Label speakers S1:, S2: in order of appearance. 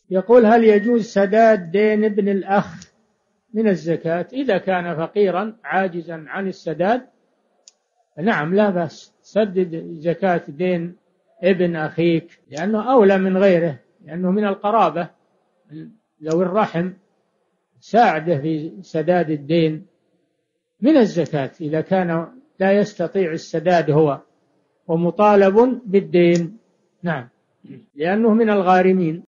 S1: يقول: هل يجوز سداد دين ابن الأخ من الزكاة إذا كان فقيرا عاجزا عن السداد؟ نعم، لا بأس، سدد زكاة دين ابن أخيك، لأنه أولى من غيره، لأنه من القرابة ذوي الرحم، ساعده في سداد الدين من الزكاة إذا كان لا يستطيع السداد هو ومطالب بالدين. نعم، لأنه من الغارمين.